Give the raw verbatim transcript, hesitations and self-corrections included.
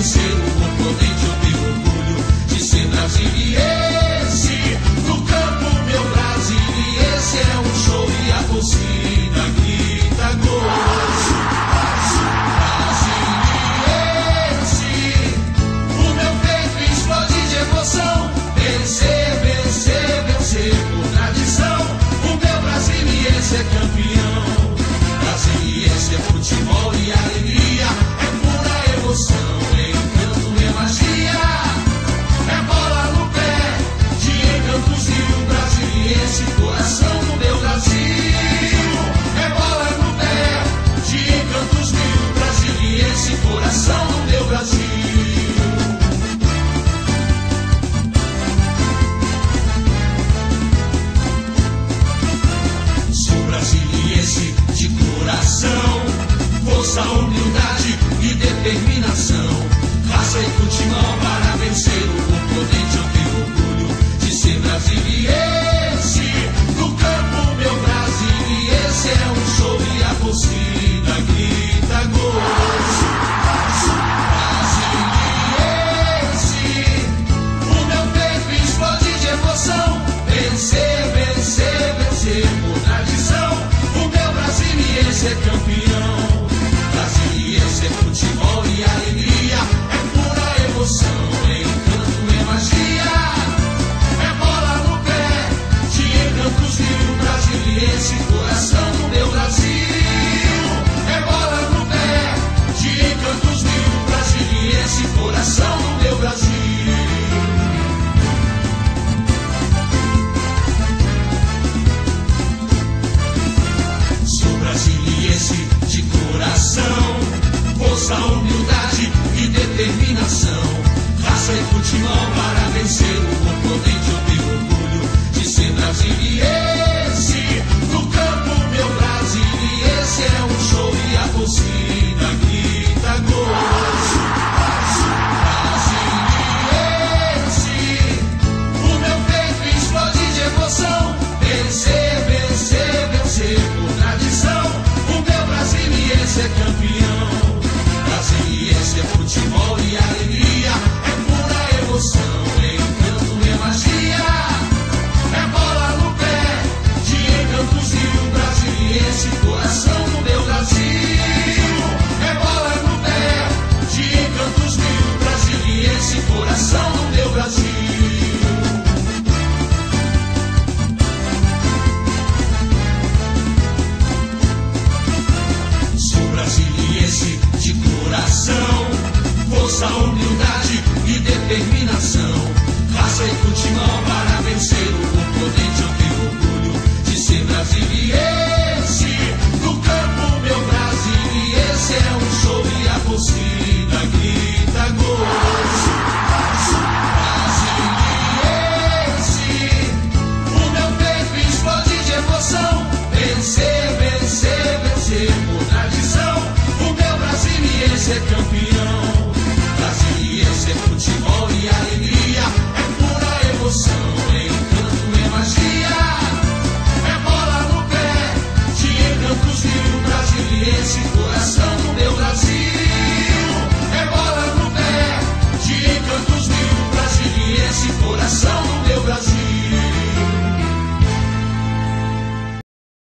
vencer o oponente. Eu tenho orgulho de ser brasiliense. No campo, meu brasiliense é um show e a torcida grita gol. Brasiliense, o meu peito explode de emoção. Vencer, vencer, vencer por tradição. O meu brasiliense é campeão. Brasiliense é futebol e alegria, é pura emoção, é encanto, é magia, é bola no pé, de encantos rio. Brasiliense, coração do meu Brasil, é bola no pé, de encantos rio. Brasiliense, coração do meu Brasil. Brasiliense de coração, força, humildade e determinação, raça e futebol para vencer